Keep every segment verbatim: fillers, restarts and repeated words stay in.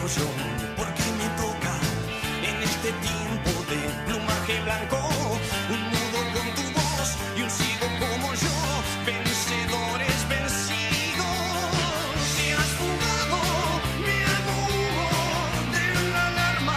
yo, porque me toca en este tiempo de plumaje blanco. Un mudo con tu voz y un ciego como yo, vencedores vencidos. Te has fugado, me hago humo de la alarma.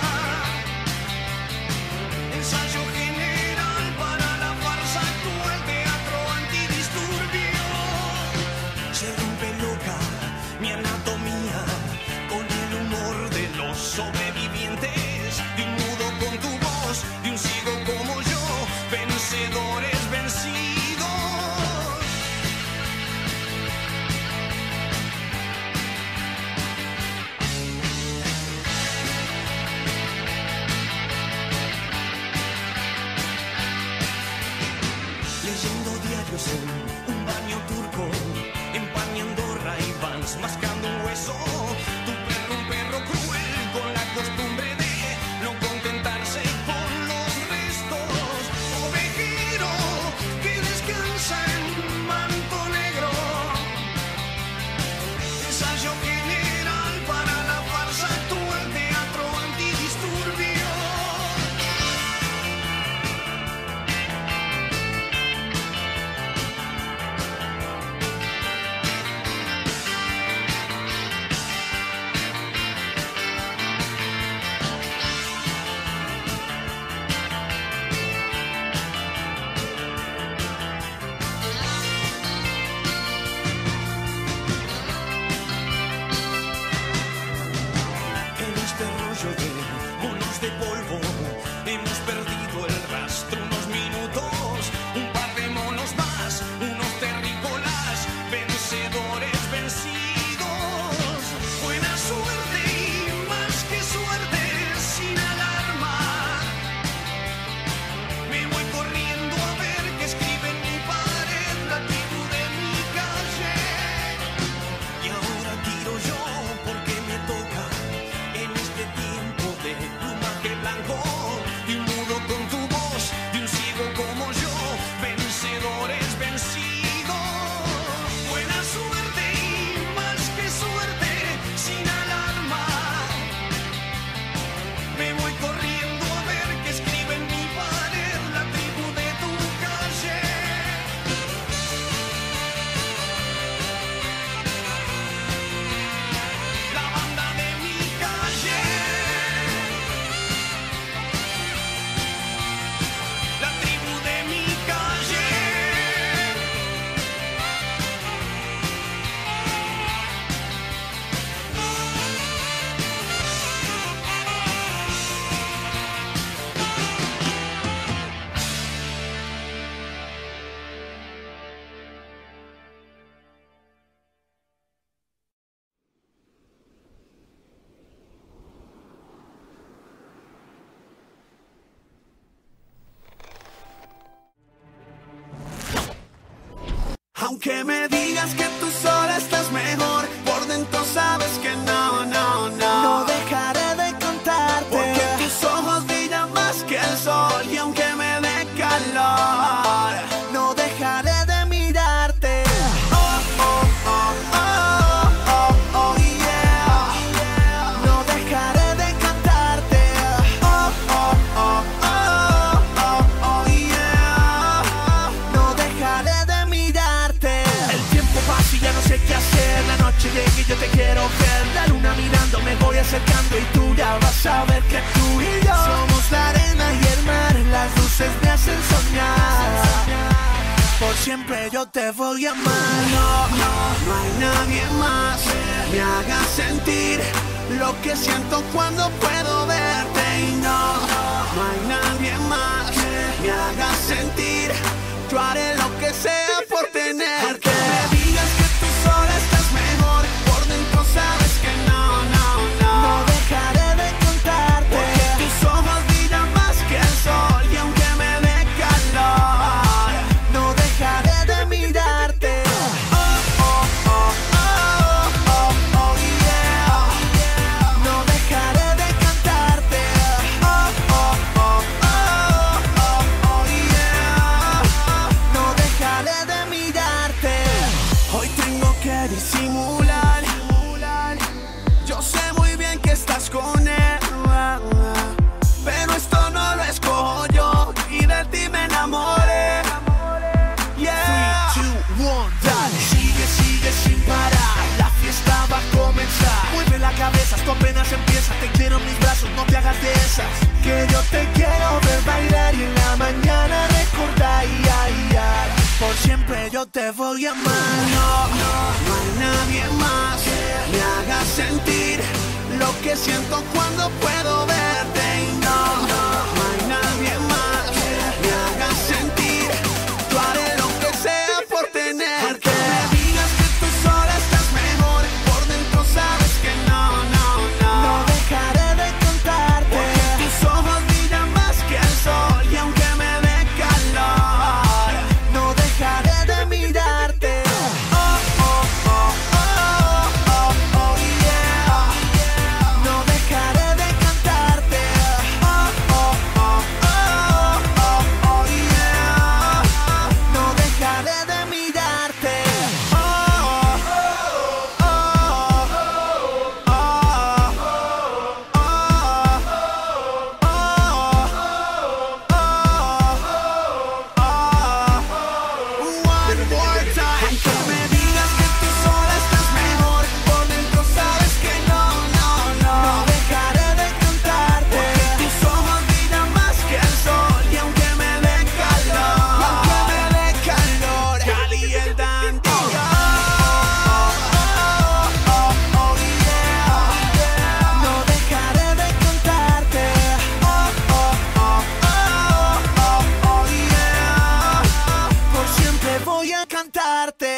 Ensayo general para la farsa actual, teatro antidisturbio. Se rompe loca mi anatomía con el humor de los sobrevivientes. De un mudo con tu voz, de un ciego como yo, vencedores vencidos. Leyendo diarios en un baño turco, empañando Ray-Bans, mascando un hueso. Tu perro, un perro cruel, con la costumbre de no contentarse con los restos. Ovejero que descansa en manto negro. Ensayo general para la farsa actual, teatro antidisturbio. En este rollo de monos de polvo hemos perdido el rastro unos minutos. Un par de monos más, unos terrícolas, vencedores vencidos. Buena suerte y más que suerte, sin alarma. Me voy corriendo a ver qué escribe en mi pared la tribu de mi calle. Y ahora tiro yo porque me toca en este tiempo de plumaje blanco. De un mudo con tu voz, de un ciego como yo, vencedores vencidos. Buena suerte y más que suerte, sin alarma. Me voy corriendo a ver qué escribe en mi pared la tribu de tu calle. La banda de mi calle. La tribu de mi calle. Aunque me digas que tú sola estás mejor, por dentro sabes que no, no, no. No dejaré de contarte, porque tus ojos brillan más que el sol. Y aunque me dé calor, no dejaré de mirarte. Oh, oh, oh, oh, oh, oh, yeah. No dejaré de cantarte. Oh, oh, oh, oh, oh, oh, yeah. No dejaré de mirarte. El tiempo pasa y ya no sé qué hacer. La noche llega y yo te quiero ver. La luna mirando, me voy acercando y tú ya vas a ver que tú y yo somos la arena y el mar. Las luces me hacen soñar. Por siempre yo te voy a amar. No, no, no hay nadie más que me haga sentir lo que siento cuando puedo verte. Y no, no hay nadie más que me haga sentir. Yo haré lo que sea por tenerte. Aunque me digas que tú sola estás mejor, por dentro sabes que no, no, no. No dejaré de contarte, porque tus ojos brillan más que el sol. Y aunque me dé calor, no dejaré de mirarte. Oh, oh, oh, oh, oh, oh, yeah. No dejaré de cantar. estás con él. Pero esto no lo escojo yo y de ti me enamoré. Yeah. three, two, one, dale. Sigue, sigue sin parar, la fiesta va a comenzar. Mueve la cabeza, esto apenas empieza. Te quiero en mis brazos, no te hagas de esas. Que yo te quiero ver bailar y en la mañana recordar. Ay, ay, ay. Por siempre yo te voy a amar. No, no, no hay nadie más que me haga sentir lo que siento cuando puedo verte. Y no, no, no hay nadie más que me haga sentir. Yo haré lo que sea por tenerte. Aunque me digas que tú sola estás mejor, por dentro sabes que no, no, no. No dejaré de contarte, porque tus ojos brillan más que el sol. Y aunque me dé calor, no dejaré de mirarte. Oh, oh, oh, oh, oh, oh, yeah. No dejaré de cantarte. Oh, oh, oh, oh, oh, oh, yeah. No dejaré de mirarte. Oh, oh, oh, oh, one more time. Aunque me digas que tú sola estás mejor, por dentro sabes que no, no, no. No dejaré de cantarte, porque tus ojos brillan más que el sol. Y aunque me dé calor, y aunque me dé calor, calientando. Oh, oh, oh, oh, yeah. No dejaré de contarte. Oh, oh, oh, oh, oh, oh, yeah. Por siempre voy a cantarte.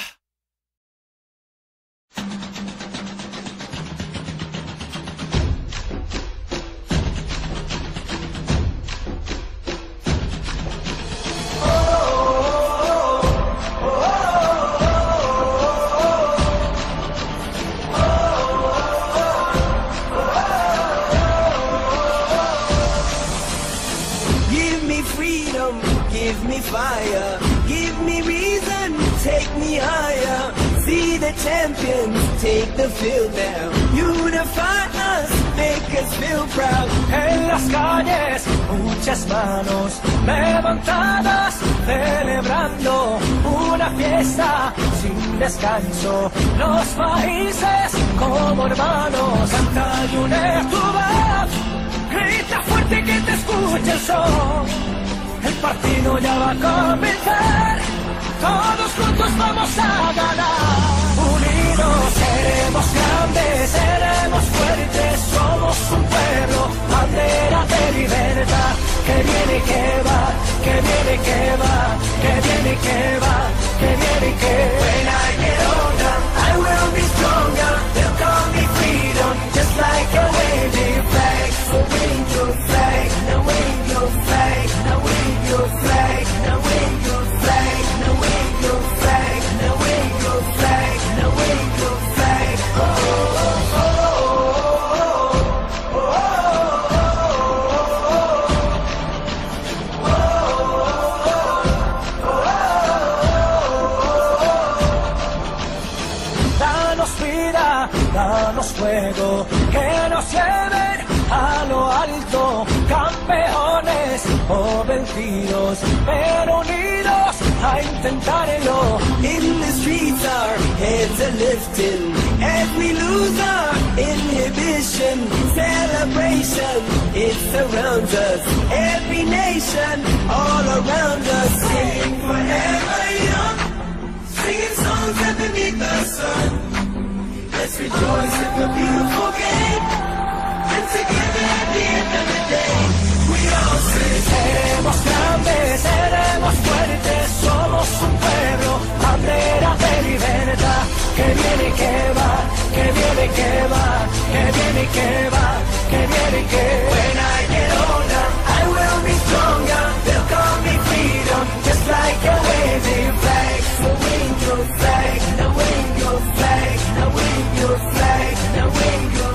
Give me freedom, give me fire, give me reason, take me higher. See the champions take the field now. Unify us, make us feel proud. En las calles, muchas manos levantadas, celebrando una fiesta sin descanso. Los países como hermanos, canta y une tu voz, grita fuerte que te escuche el sol. El partido ya va a comenzar, todos juntos vamos a ganar. Unidos seremos grandes, seremos fuertes, somos un pueblo, bandera de libertad. Que viene y que va, que viene y que va, que viene y que va, que viene y que va. When I get older, I will be stronger, they'll call me freedom, just like a waving flag. So wave your flag, now wave your flag, now wave your flag, now wave your flag, now wave your flag, now wave your flag, now wave your flag. Oh, oh, oh, oh, oh, danos vida, danos fuego, que nos lleven a lo alto, campeones o vencidos, pero unidos a intentarlo. In the streets our heads are lifting, as we lose our inhibition. Celebration, it surrounds us, every nation, all around us. Sing forever young, singing songs underneath the sun. Let's rejoice in the beautiful game, and together at the end of the day, we all sing. Seremos grandes, seremos fuertes, somos un pueblo, bandera de libertad. Que viene y que va, que viene y que va, que viene y que va, que viene y que va. When I get older, I will be stronger, they'll call me freedom, just like a waving flag. So wave your flag, now wave your flag, now wave your flag, now wave your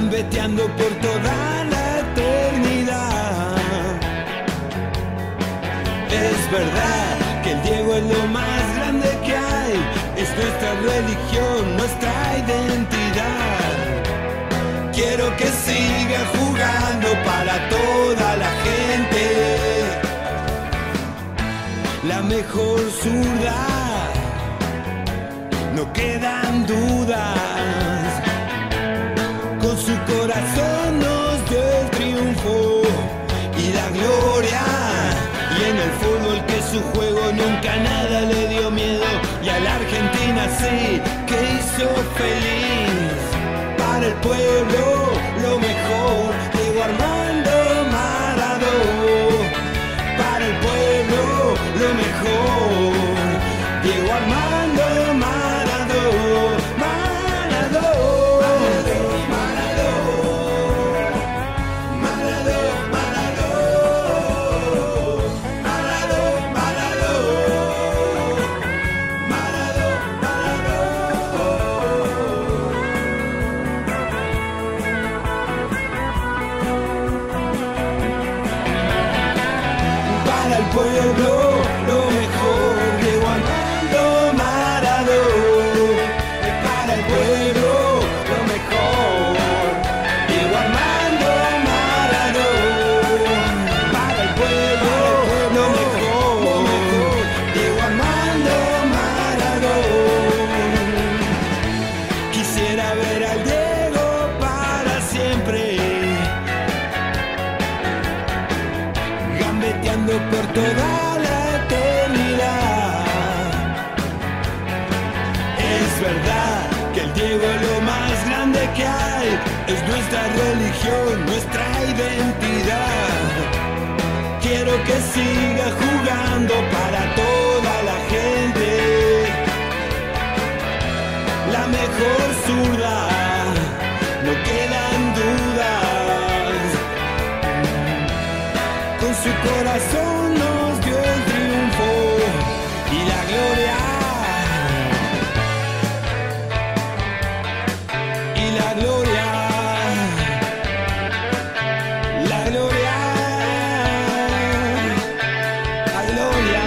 gambeteando por toda la eternidad. Es verdad que el Diego es lo más grande que hay, es nuestra religión, nuestra identidad. Quiero que siga jugando para toda la gente, la mejor zurda, no quedan dudas. Con su corazón nos dio el triunfo y la gloria. Y en el fútbol que su juego nunca nada le dio miedo. Y a la Argentina sí que hizo feliz. Para el pueblo lo mejor, Diego Armando Maradona. Para el pueblo lo mejor, Diego Armando Maradona. Pueblo, lo mejor, Diego Armando Maradona. Para el pueblo, lo mejor, Diego Armando Maradona. Para el pueblo, lo mejor, Diego Armando Maradona. Quisiera ver al Diego para siempre, gambeteando por toda la eternidad. Es verdad que el Diego es lo más grande que hay, es nuestra religión, nuestra identidad. Quiero que siga jugando para toda la gente, la mejor zurda, no quedan dudas. Con su corazón nos dio el triunfo y la gloria. Y la gloria. La gloria. La gloria.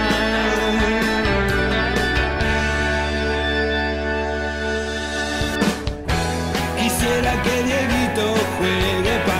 Quisiera que Dieguito juegue para